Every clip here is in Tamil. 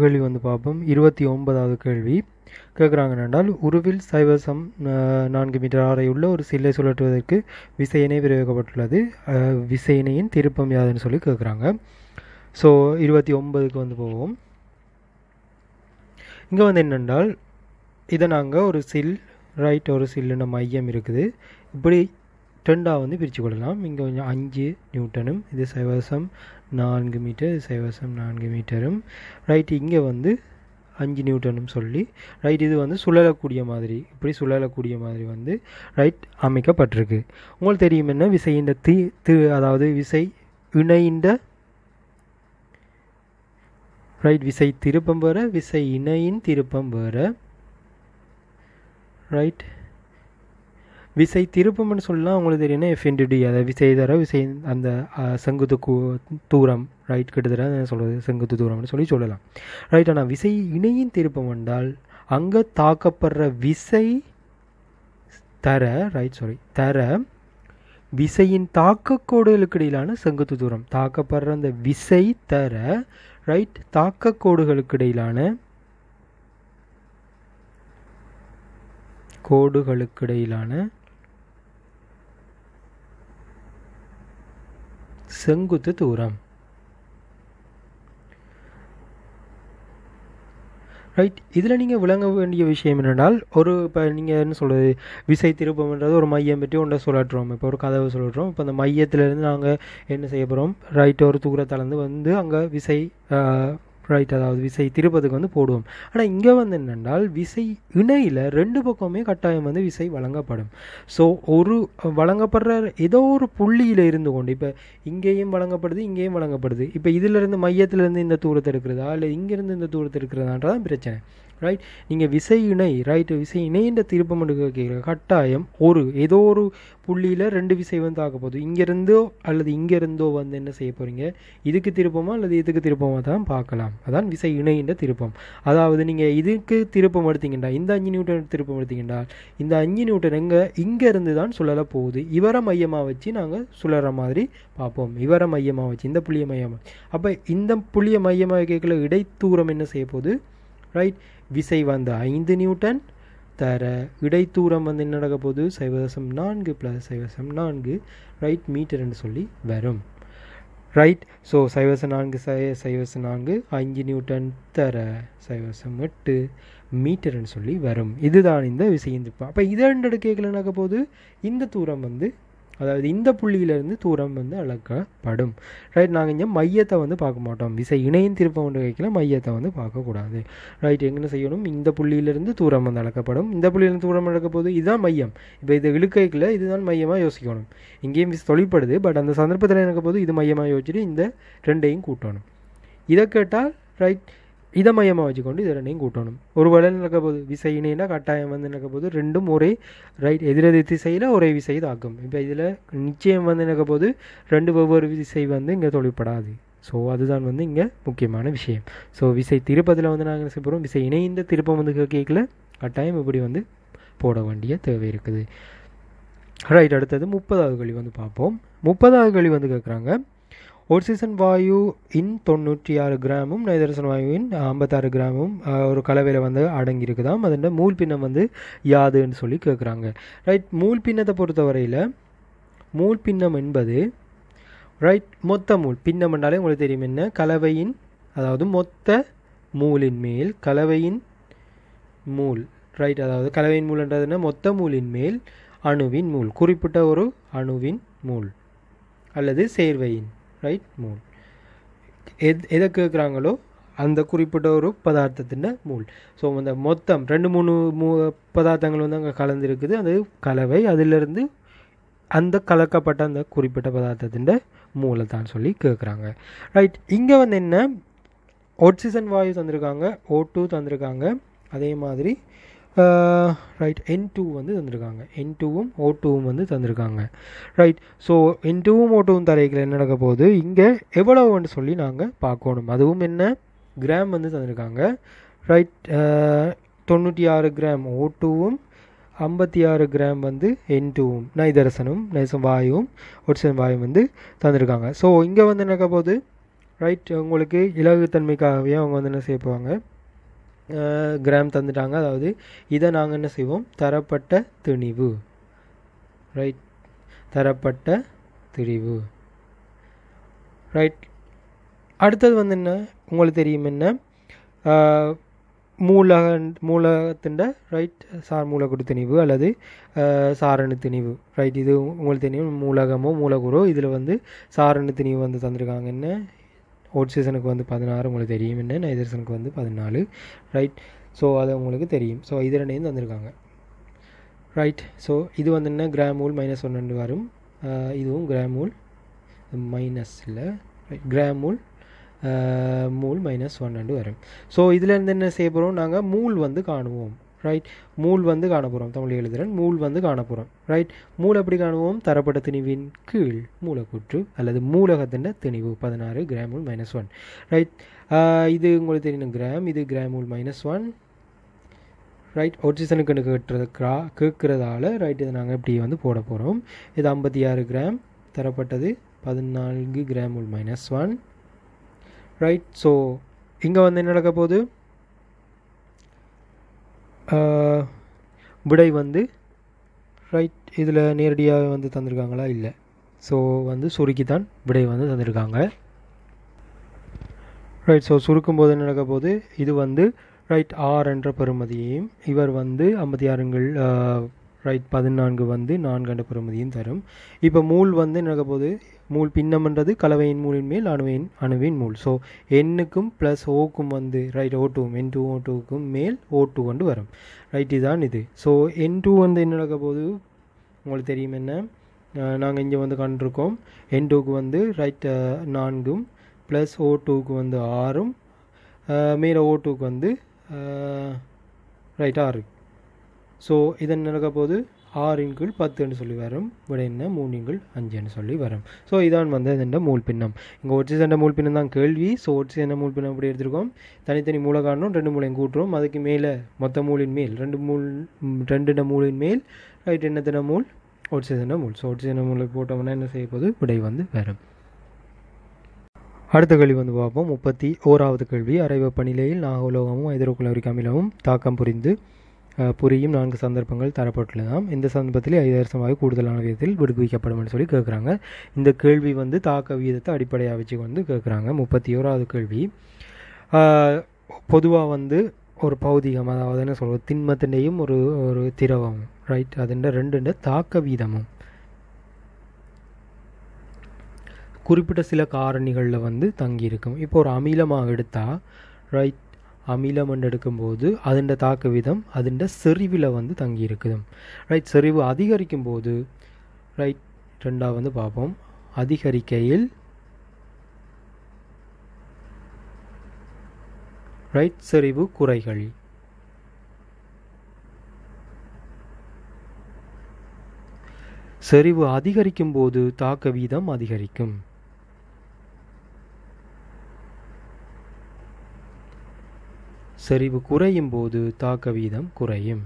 கேள்வி வந்து பார்ப்போம். 29வது கேள்வி கேட்குறாங்க என்றால், உருவில் 0.4 மீட்டர் ஆரையுள்ள ஒரு சில்லை சுழற்றுவதற்கு விசையினை பிரயோகப்பட்டுள்ளது. விசையினையின் திருப்பம் யாதுன்னு சொல்லி கேட்குறாங்க. ஸோ 29க்கு வந்து போவோம். இங்கே வந்து என்னென்றால், இதை நாங்கள் ஒரு சில் ஒரு சில்லுன மையம் இருக்குது, இப்படி ரெண்டாக வந்து பிரித்து கொள்ளலாம். இங்கே கொஞ்சம் 5 நியூட்டனும், இது 0.4 மீட்டர், 0.4 மீட்டரும், இங்கே வந்து 5 நியூட்டனும் சொல்லி இது வந்து சுழலக்கூடிய மாதிரி, இப்படி சுழலக்கூடிய மாதிரி வந்து அமைக்கப்பட்டிருக்கு. உங்களுக்கு தெரியும் என்ன விசையின் அதாவது விசை இணைந்த விசை திருப்பம் வேற, விசை இணையின் திருப்பம் வேற. விசை திருப்பம்னு சொல்லலாம். உங்களுக்கு தெரியும் F/d, அதாவது விசை தர விசை அந்த செங்குத்து தூரம் கிட்டத்தட்ட சொல்கிறது செங்குத்து தூரம்னு சொல்லலாம். ஆனால் விசை இணையின் திருப்பம் என்றால் அங்கே தாக்கப்படுற விசை தர விசையின் தாக்கக்கோடுகளுக்கு இடையிலான செங்குத்து தூரம், தாக்கப்படுற அந்த விசை தர தாக்கக்கோடுகளுக்கு இடையிலான செங்குத்து தூரம். இதில் நீங்கள் விளங்க வேண்டிய விஷயம் என்னென்னால், இப்போ நீங்கள் என்ன சொல்கிறது, விசை திருப்பம்ன்றது ஒரு மையம் பற்றி ஒன்றை சுழற்றுறோம். இப்போ ஒரு கதவை சுழற்றுறோம். இப்போ அந்த மையத்திலேருந்து நாங்கள் என்ன செய்ய போகிறோம், ஒரு தூரத்திலேருந்து வந்து அங்கே விசை அதாவது விசை திருப்பத்துக்கு வந்து போடுவோம். ஆனால் இங்கே வந்து என்னென்றால், விசை இணையில் 2 பக்கமே கட்டாயம் வந்து விசை வழங்கப்படும். ஸோ ஒரு வழங்கப்படுற ஏதோ ஒரு புள்ளியில் இருந்து கொண்டு, இப்போ இங்கேயும் வழங்கப்படுது, இங்கேயும் வழங்கப்படுது. இப்போ இதிலிருந்து மையத்திலேருந்து இந்த தூரத்தை இருக்கிறதா இல்லை இங்கேருந்து இந்த தூரத்தை இருக்கிறதான்றதான் பிரச்சனை. நீங்கள் விசை இணை விசை இணைன்ற திருப்பம் கேட்குற கட்டாயம் ஏதோ ஒரு புள்ளியில் 2 விசை வந்து ஆக போகுது. இங்கேருந்தோ அல்லது இங்கேருந்தோ வந்து என்ன செய்ய போகிறீங்க, இதுக்கு திருப்பமா அல்லது இதுக்கு திருப்பமாக தான் பார்க்கலாம். அதான் விசை இணைன்ற திருப்பம். அதாவது நீங்கள் இதுக்கு திருப்பம் எடுத்தீங்கன்னா, இந்த 5 நியூட்டன் திருப்பம் எடுத்தீங்கன்னா, இந்த 5 நியூட்டன் இங்கேருந்து தான் சுழல போகுது. இவரை மையமாக வச்சு நாங்கள் சுழற மாதிரி பார்ப்போம். இவரை மையமாக வச்சு, இந்த புள்ளியை மையமாக. அப்போ இந்த புள்ளியை மையமாக கேட்கல இடைத்தூரம் என்ன செய்ய போகுது, விசை வந்து 5 நியூட்டன் தர இடைத்தூரம் வந்து என்ன நடக்க போகுது, 0.4 + 0.4 மீட்டர்னு சொல்லி வரும். ஸோ 0.4 5 நியூட்டன் தர 0.8 மீட்டர்னு சொல்லி வரும். இதுதான் இந்த விசையின் திருப்பம். அப்போ இதை 2 கேட்கல நடக்க போகுது, இந்த தூரம் வந்து அதாவது இந்த புள்ளியிலிருந்து தூரம் வந்து அளக்கப்படும். நாங்கள் இங்கே மையத்தை வந்து பார்க்க மாட்டோம். விசை இணையின் திருப்பம் ஒன்று வைக்கல, மையத்தை வந்து பார்க்கக்கூடாது. எங்கே செய்யணும், இந்த புள்ளியிலிருந்து தூரம் வந்து அளக்கப்படும். இந்த புள்ளியிலிருந்து தூரம் அளக்க போது இதுதான் மையம். இப்போ இதை இழுக்கைக்கில் இதுதான் மையமாக யோசிக்கணும். இங்கேயும் விசை தொழிற்படுது, பட் அந்த சந்தர்ப்பத்தில் எனக்கு போது இது மையமாக யோசிச்சுட்டு இந்த 2ஐயும் கூட்டணும். இதை கேட்டால் இதை மையமாக வச்சுக்கொண்டு இதை 2ஐயும் கூட்டணும். ஒரு வேளை நடக்க போது விசை இணைனா கட்டாயம் வந்து நடக்க போது ரெண்டும் ஒரே எதிரெதிர் திசையில் ஒரே விசை தாக்கும். இப்போ இதில் நிச்சயம் வந்து நடக்க போது 2 வெவ்வேறு விசை வந்து இங்கே தொழிற்படாது. ஸோ அதுதான் வந்து இங்கே முக்கியமான விஷயம். ஸோ விசை திருப்பத்தில் வந்து நாங்கள் என்ன போகிறோம், விசை இணைந்த திருப்பம் வந்து கேட்கல கட்டாயம் இப்படி வந்து போட வேண்டிய தேவை இருக்குது. அடுத்தது 30வது கேள்வி வந்து பார்ப்போம். 30வது கேள்வி வந்து கேட்குறாங்க, ஆக்சிஜன் வாயு இன் 96 கிராமும் நைதரசன் வாயுவின் 56 கிராமும் ஒரு கலவையில் வந்து அடங்கியிருக்குதாம். அதோட மூல் பின்னம் வந்து யாதுன்னு சொல்லி கேட்குறாங்க. மூல் பின்னத்தை பொறுத்தவரையில் மூல் பின்னம் என்பது மொத்த மூல் பின்னம் என்றாலே உங்களுக்கு தெரியும் என்ன, கலவையின் அதாவது மொத்த மூலின் மேல் கலவையின் மூல் அதாவது கலவையின் மூல்ன்றதுன்னா மொத்த மூலின் மேல் அணுவின் மூல், குறிப்பிட்ட ஒரு அணுவின் மூல் அல்லது சேர்வையின் மூல் எதை கேட்குறாங்களோ அந்த குறிப்பிட்ட ஒரு பதார்த்தத்தின் மூல். ஸோ அந்த மொத்தம் 2-3 பதார்த்தங்கள் வந்து அங்கே கலந்துருக்குது, அது கலவை. அதிலிருந்து அந்த கலக்கப்பட்ட அந்த குறிப்பிட்ட பதார்த்தத்தின் மூலை தான் சொல்லி கேட்குறாங்க. இங்கே வந்து என்ன, ஆக்சிஜன் வாயு தந்திருக்காங்க, O2 தந்திருக்காங்க, அதே மாதிரி N2 வந்து தந்திருக்காங்க. N2வும் O2வும் வந்து தந்திருக்காங்க. ஸோ N2வும் O2வும் தரைகளை என்ன நடக்க போகுது, இங்கே எவ்வளவுன்னு சொல்லி நாங்கள் பார்க்கணும். அதுவும் என்ன, கிராம் வந்து தந்திருக்காங்க. 96 கிராம் O2வும் 56 கிராம் வந்து N2வும் நைதரசனும் வாயுவும் ஆக்சிஜன் வாயும் வந்து தந்திருக்காங்க. ஸோ இங்கே வந்து என்ன நடக்க போகுது, ரைட். உங்களுக்கு இலகுத்தன்மைக்காகவே அவங்க வந்து என்ன செய்ய போவாங்க, கிராம் தந்துட்டாங்க. அதாவது இதை நாங்கள் என்ன செய்வோம், தரப்பட்ட திணிவு. ரைட், தரப்பட்ட திணிவு. ரைட். அடுத்தது வந்து என்ன உங்களுக்கு தெரியும், என்ன மூலகத்தின் ரைட் சார் மூலக்கூறு திணிவு அல்லது சாரணு திணிவு. ரைட், இது உங்களுக்கு தெரியும், மூலகமோ மூலக்கூறோ. இதில் வந்து சாரணு திணிவு வந்து தந்திருக்காங்க. என்ன ஆக்சிஜனுக்கு வந்து 16 உங்களுக்கு தெரியும், என்ன நைட்ரஜனுக்கு வந்து 14. ரைட், ஸோ அது உங்களுக்கு தெரியும். ஸோ இது ரெண்டையும் தந்திருக்காங்க. ரைட், ஸோ இது வந்து என்ன கிராமூல் -1 வரும். இதுவும் கிராமூல் மைனஸ் இல்லை, கிராமூல் மூல் -1 வரும். ஸோ இதில் இருந்து என்ன செய்ய போகிறோம், நாங்கள் மூல் வந்து காணுவோம். ரைட், மூல் வந்து காண போகிறோம். தமிழ் எழுதுகிறேன், மூல் வந்து காண போகிறோம். ரைட், மூல் எப்படி காணுவோம், தரப்பட்ட திணிவின் கீழ் மூலக்கூற்று அல்லது மூலகத்தின் திணிவு 16 கிராமூல் -1. ரைட், இது உங்களுக்கு தெரியும் கிராம், இது கிராமூல் -1. ரைட், ஆக்சிஜனுக்கு கேட்குறதால ரைட் இதை நாங்கள் இப்படி வந்து போட போகிறோம். இது 56 கிராம், தரப்பட்டது 14 கிராமூல் -1. ரைட், ஸோ இங்கே வந்து என்ன நடக்க போகுது, விடை வந்து ரைட் இதில் நேரடியாக வந்து தந்திருக்காங்களா, இல்லை. ஸோ வந்து சுருக்கித்தான் விடை வந்து தந்திருக்காங்க. ரைட், ஸோ சுருக்கும் போது என்ன நடக்க போகுது, இது வந்து ரைட் 6 என்ற பெறுமதியையும் இவர் வந்து 56 ரைட் 14 வந்து 4 என்ற பெறுமதியும் தரும். இப்போ மூல் வந்து நடக்க போது, மூல் பின்னம்ன்றது கலவையின் மூலின் மேல் அணுவின் மூல். ஸோ எண்ணுக்கும் ப்ளஸ் ஓக்கும் வந்து ரைட் ஓட்டுவும் N2O2க்கும் மேல் O2 கொண்டு வரும். ரைட், இதுதான் இது. ஸோ N2 வந்து என்ன நடக்க போது உங்களுக்கு தெரியும், என்ன நாங்கள் இங்கே வந்து கண்டிருக்கோம். N2க்கு வந்து ரைட் 4ம் ப்ளஸ் O2க்கு வந்து 6ம் மேலே O2க்கு வந்து ரைட் 6. ஸோ இதன் நடக்க போது 6 × 10 சொல்லி வரும். விட என்ன 3 × 5 சொல்லி வரும். ஸோ இதான் வந்து இந்த மூல் பின்னம். இங்கே ஒட்சிசண்ட மூல் பின்னம் தான் கேள்வி. ஸோ ஒட்சிசண்ட மூல் பின்னம் அப்படி எடுத்துருக்கோம், தனித்தனி மூளை காணணும், 2 மூளையும் கூட்டுறோம். அதுக்கு மேலே மொத்த மூலின் மேல் 2 மூலின் மேல் ரைட் என்னத்தின மூல், ஒட்சிசண்ட மூல். ஸோ ஒட்சிசண்ட மூளை போட்டோம்னா என்ன செய்ய போது விடை வந்து வரும். அடுத்த கேள்வி வந்து பார்ப்போம். 31வது கேள்வி. அரை வெப்பநிலையில் நாகலோகமும் ஹைட்ரோகுளோரிக் அமிலமும் தாக்கம் புரியும் 4 சந்தர்ப்பங்கள் தரப்பட்டுள்ளதாம். இந்த சந்தர்ப்பத்தில் 5% கூடுதலான விதத்தில் விடுவிக்கப்படும் என்று சொல்லி கேட்குறாங்க. இந்த கேள்வி வந்து தாக்க வீதத்தை அடிப்படையாக வச்சு வந்து கேட்குறாங்க. 31வது கேள்வி. பொதுவாக வந்து ஒரு பௌதிகம், அதாவது என்ன சொல்கிறது, திண்மத்தினையும் ஒரு திரவம் ரைட், அதுண்ட 2 தாக்க வீதமும் குறிப்பிட்ட சில காரணிகளில் வந்து தங்கியிருக்கும். இப்போ ஒரு அமிலமாக எடுத்தால் ரைட், அமிலம் எடுக்கும்போது அதன் தாக்க வீதம் அதன் செறிவில் வந்து தங்கி இருக்குது. ரைட், செறிவு அதிகரிக்கும் போது ரைட் 2 வந்து பார்ப்போம். அதிகரிக்கையில் ரைட் செறிவு குறைகள். செறிவு அதிகரிக்கும் போது தாக்க வீதம் அதிகரிக்கும். செறிவு குறையும் போது தாக்க வீதம் குறையும்.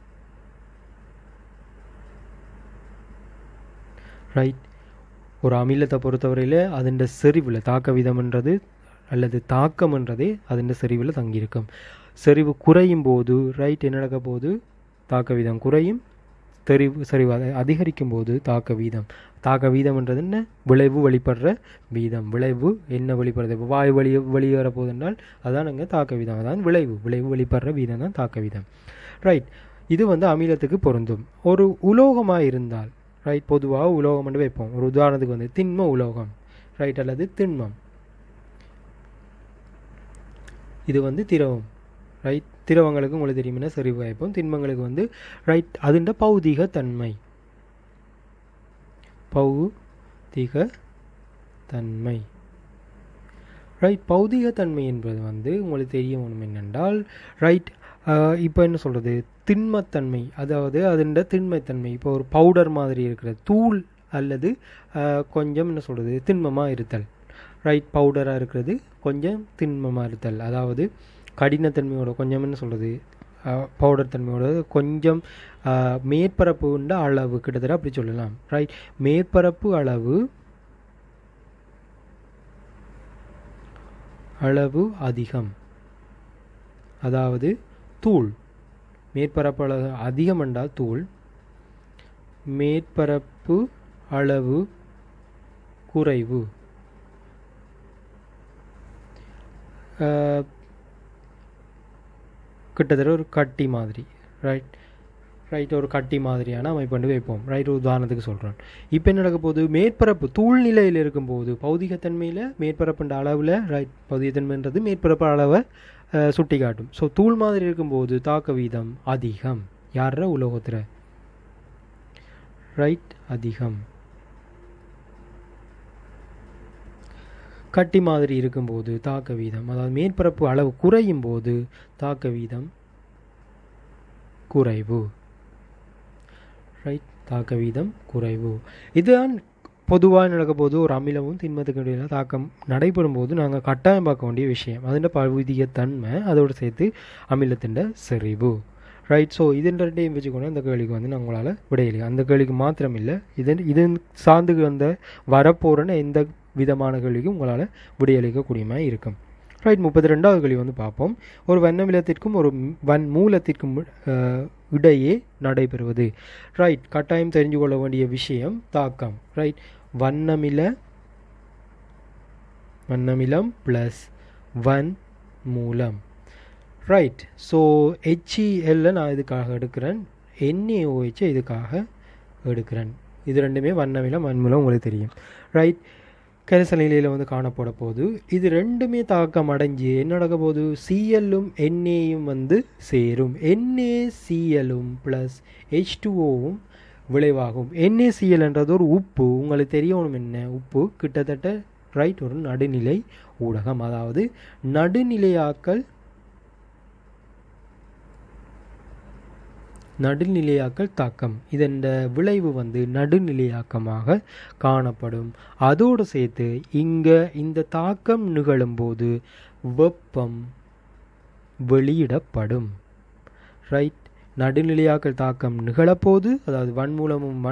ரைட், ஒரு அமிலத்தை பொறுத்தவரையில் அதன் செறிவில் தாக்க வீதம்ன்றது அல்லது தாக்கம்ன்றதே அதன் செறிவில் தங்கியிருக்கும். செறிவு குறையும் போது ரைட் என்ன நடக்க போது, தாக்க வீதம் குறையும். செறிவு அதிகரிக்கும் போது தாக்க வீதம்ன்றது என்ன, விளைவு வெளிப்படுற வீதம். விளைவு என்ன வெளிப்படுறது, இப்போ வாயு வெளியேற போகுதுன்றால் அதான் அங்கே தாக்க வீதம், அதான் விளைவு வெளிப்படுற வீதம் தான் தாக்க வீதம். ரைட், இது வந்து அமிலத்துக்கு பொருந்தும். ஒரு உலோகமாக இருந்தால் ரைட், பொதுவாக உலோகம் என்று வைப்போம். ஒரு உதாரணத்துக்கு வந்து திண்ம உலோகம் ரைட், அல்லது திண்மம். இது வந்து திரவம் ரைட். திரவங்களுக்கு உங்களுக்கு தெரியும்னா செறிவு வாய்ப்போம். திண்மங்களுக்கு வந்து ரைட் அதுண்ட பௌதிக தன்மை ரைட். பௌதிக தன்மை என்பது வந்து உங்களுக்கு தெரிய ஒன்றும் என்னென்றால் ரைட், இப்போ என்ன சொல்கிறது, திண்மத்தன்மை, அதாவது அதுண்ட திண்மைத்தன்மை. இப்போ ஒரு பவுடர் மாதிரி இருக்கிற தூள் அல்லது கொஞ்சம் என்ன சொல்கிறது திண்மமாக இருத்தல் ரைட். பவுடராக இருக்கிறது கொஞ்சம் திண்மமாக இருத்தல், அதாவது கடினத்தன்மையோட கொஞ்சம் என்ன சொல்கிறது பவுடர் தன்மையோட கொஞ்சம் மேற்பரப்பு உண்ட அளவு கிட்டத்தட்ட அப்படி சொல்லலாம் ரைட். மேற்பரப்பு அளவு அளவு அதிகம், அதாவது தூள். மேற்பரப்பு அளவு அதிகம் என்றால் தூள், மேற்பரப்பு அளவு குறைவு. கிட்டத்தட்ட ஒரு கட்டி மாதிரி, ரைட் ஒரு கட்டி மாதிரியான அமைப்பு வைப்போம். ரைட், ஒரு உதாரணத்துக்கு சொல்கிறேன். இப்போ என்ன நடக்க போகுது, மேற்பரப்பு தூள் நிலையில் இருக்கும்போது பௌதிகத்தன்மையில் மேற்பரப்புன்ற அளவில், ரைட், பௌதிகத்தன்மைன்றது மேற்பரப்பு அளவை சுட்டி காட்டும். ஸோ தூள் மாதிரி இருக்கும்போது தாக்க வீதம் அதிகம். யார உலோகத்தில், ரைட், அதிகம். கட்டி மாதிரி இருக்கும்போது தாக்க வீதம், அதாவது மேற்பரப்பு அளவு குறையும் போது தாக்க வீதம் குறைவு. ரைட், தாக்க வீதம் குறைவு. இதுதான் பொதுவாக நடக்க போது ஒரு அமிலமும் திண்மத்துக்கு இடையில தாக்கம் நடைபெறும் போது நாங்கள் கட்டாயம் பார்க்க வேண்டிய விஷயம். அதில் பௌதிகத்தன்மை அதோடு சேர்த்து அமிலத்தின் செறிவு. ரைட், ஸோ இது ரெண்டையும் வச்சுக்கொண்டு அந்த கேள்விக்கு நான் உங்களால் விடையில்லை. அந்த கேள்விக்கு மாத்திரம் இல்லை, இது சார்ந்து வந்த வரப்போறன்னு எந்த விதமான கேள்விக்கும் உங்களால் விடையளிக்கக்கூடியமாக இருக்கும். ரைட், 32வது கேள்வி பார்ப்போம். ஒரு வண்ணமிலத்திற்கும் ஒரு மூலத்திற்கும் இடையே நடைபெறுவது. ரைட், கட்டாயம் தெரிஞ்சு கொள்ள வேண்டிய விஷயம் தாக்கம். ரைட், வண்ணமிலம் ப்ளஸ் மூலம். ரைட், ஸோ HCl நான் இதுக்காக எடுக்கிறேன், NaOH இதுக்காக எடுக்கிறேன். இது ரெண்டுமே வண்ணமிலம் வன்மூலம் உங்களுக்கு தெரியும். ரைட், கரைசல் நிலையில் காணப்பட போது இது ரெண்டுமே தாக்கம் அடைஞ்சு என்ன நடக்க போகுது, Clலும் Na சேரும். NaClவும் ப்ளஸ் H2Oவும் விளைவாகும். NaCl என்றது ஒரு உப்பு, உங்களுக்கு தெரியணும் என்ன உப்பு, கிட்டத்தட்ட ரைட் ஒரு நடுநிலை ஊடகம், அதாவது நடுநிலையாக்கல் தாக்கம். இதன் விளைவு நடுநிலையாக்கமாக காணப்படும். அதோடு சேர்த்து இங்கே இந்த தாக்கம் நிகழும்போது வெப்பம் வெளியிடப்படும். ரைட், நடுநிலையாக்கல் தாக்கம் நிகழப்போது, அதாவது வன்மூலமும்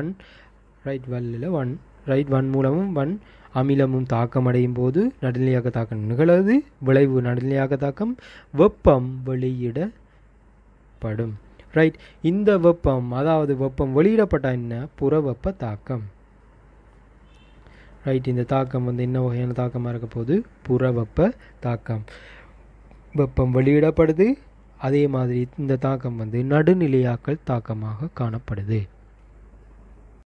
வன்மூலமும் அமிலமும் தாக்கம் அடையும் போது நடுநிலையாக்க தாக்கம் நிகழது. விளைவு நடுநிலையாக்க தாக்கம், வெப்பம் வெளியிடப்படும். ரைட், இந்த வெப்பம், அதாவது வெப்பம் வெளியிடப்பட்ட என்ன, புற வெப்ப தாக்கம். ரைட், இந்த தாக்கம் என்ன வகையான தாக்கமாக இருக்க போது, புற வெப்ப தாக்கம். வெப்பம் வெளியிடப்படுது, அதே மாதிரி இந்த தாக்கம் நடுநிலையாக்கல் தாக்கமாக காணப்படுது.